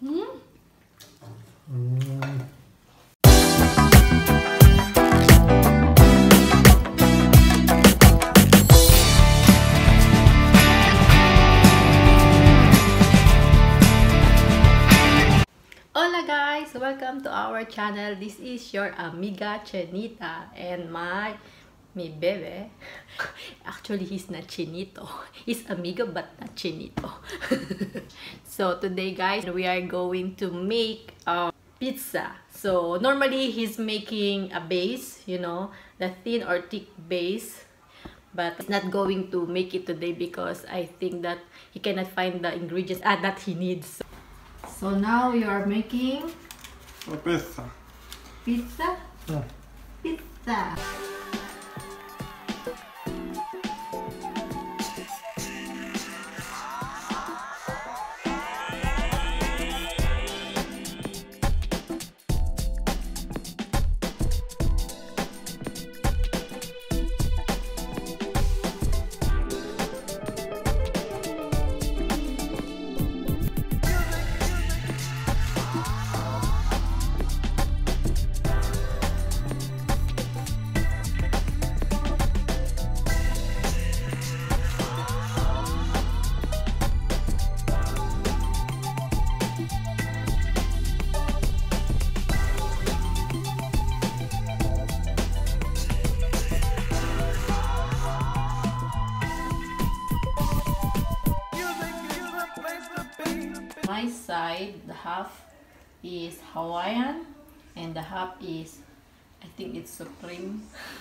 Hola guys, welcome to our channel. This is your Amiga Chinita and my bebe. Actually, he's not Chinito. He's Amiga but not Chinito. So today guys, we are going to make pizza. So normally he's making a base, you know, the thin or thick base. But he's not going to make it today because I think that he cannot find the ingredients that he needs. So now you are making a pizza. Pizza? Yeah. Pizza. My side, the half is Hawaiian and the half is, I think it's Supreme.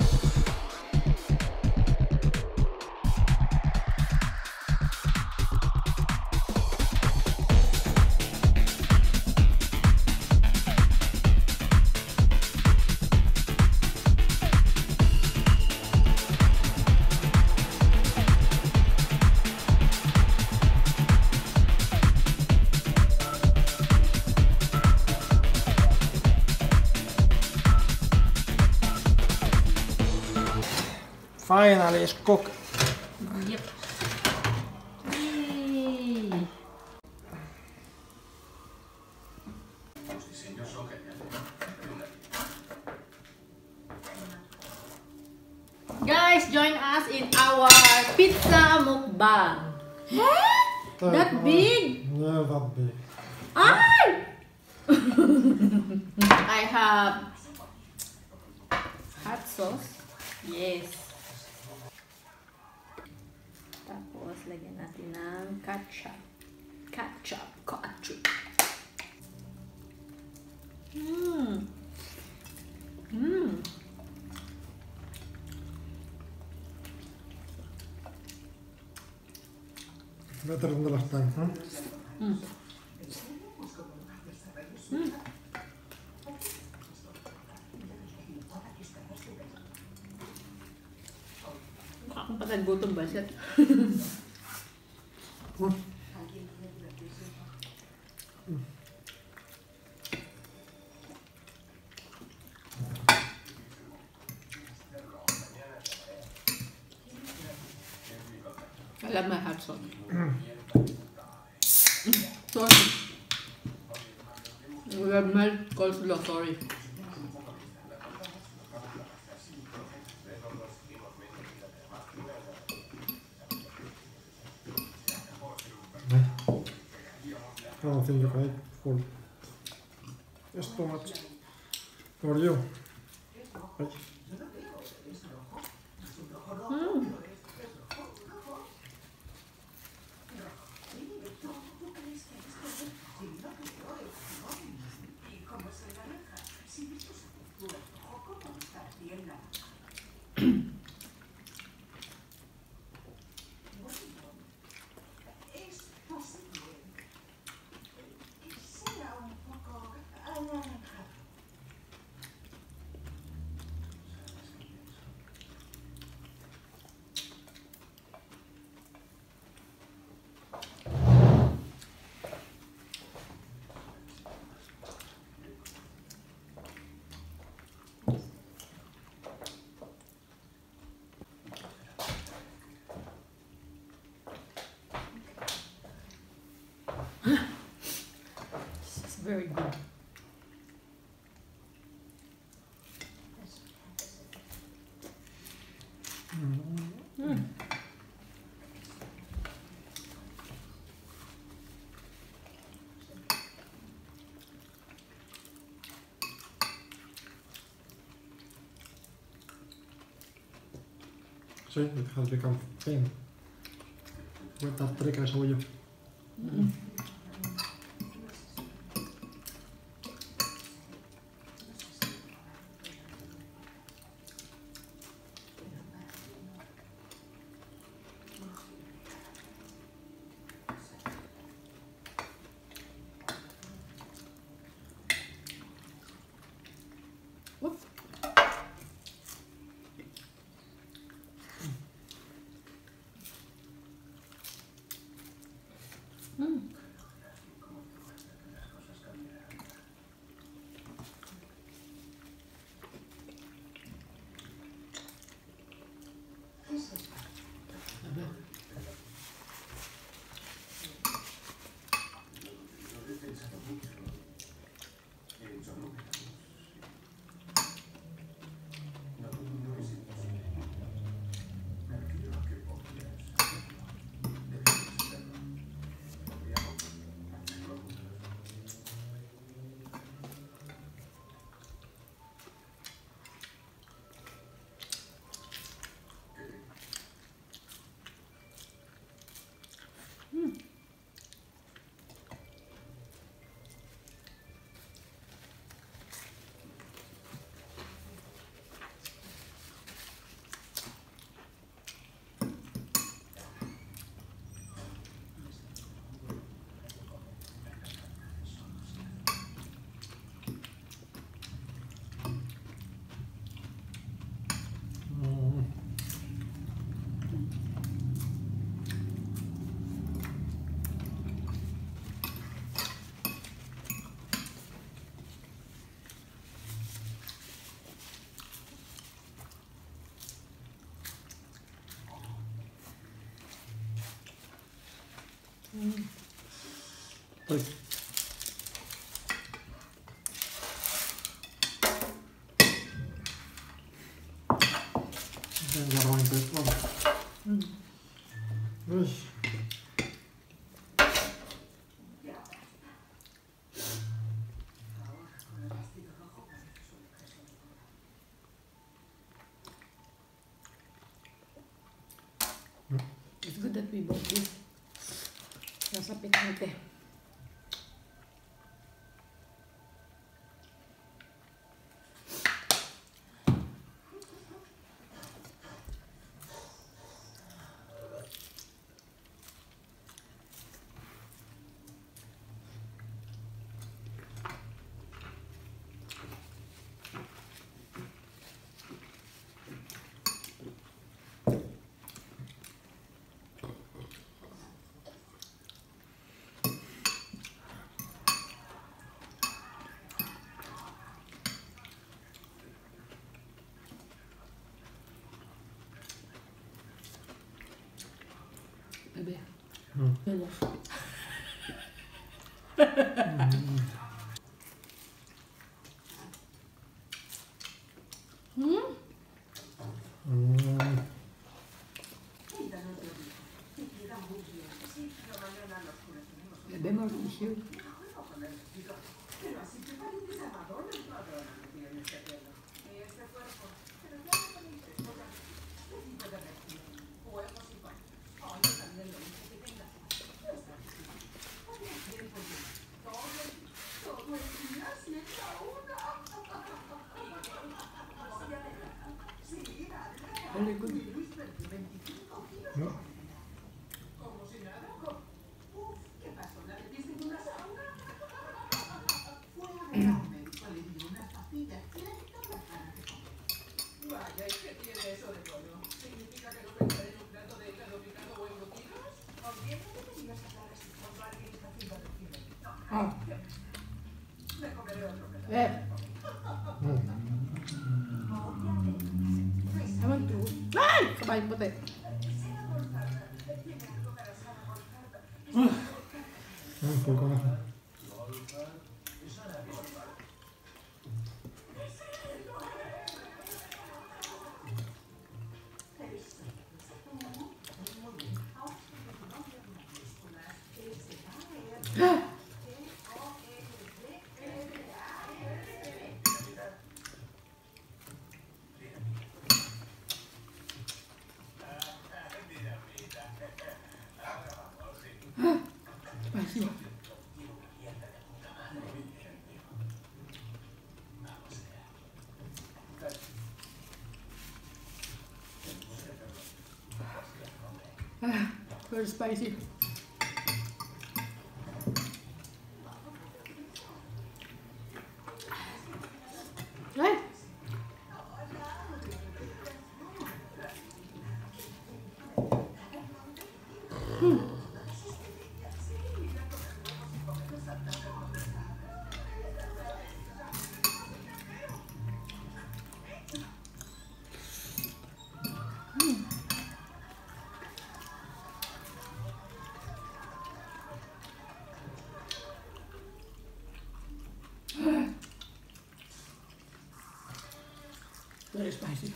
Finally it's cooked. Yep. Yay. Guys, join us in our pizza mukbang. That big? Yeah, that big. I have hot sauce. Yes. Tapos, lagyan natin ng ketchup. Ketchup. Better than the last time, huh? Akong pagkagutom ba siya? Alam mo, hot sauce. Sorry. We have melt coleslaw, sorry. I don't think I full. It's too much for you. Very good. See, it has become thin. Võtad trigger suju. Pues. Den där var inte utmanad. Uy. It's good that we bought this. Nasa picante. Bebe. Bebe. Bebemos ligero. Very good. No. Ah. Naman to. Ay! Kabahin puti. Full ko na. spicy. Very spicy. Hey. Very spicy.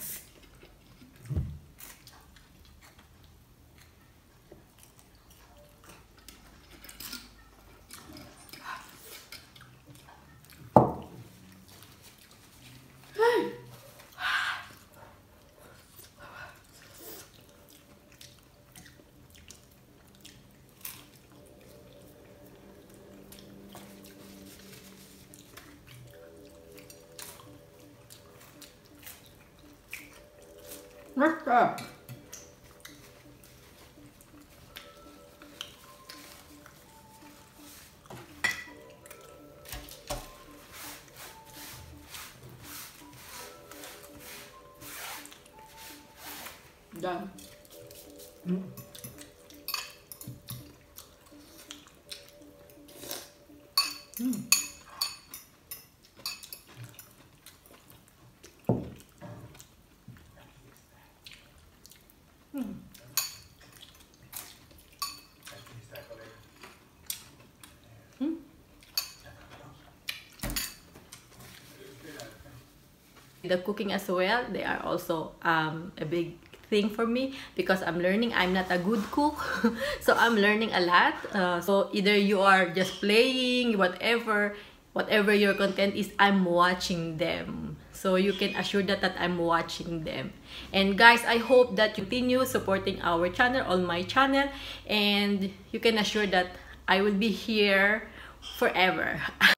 What's that? Done. The cooking as well, they are also a big thing for me because I'm learning. I'm not a good cook so I'm learning a lot. So either you are just playing, whatever your content is, I'm watching them, so you can assure that I'm watching them. And guys, I hope that you continue supporting our channel, on my channel, and you can assure that I will be here forever.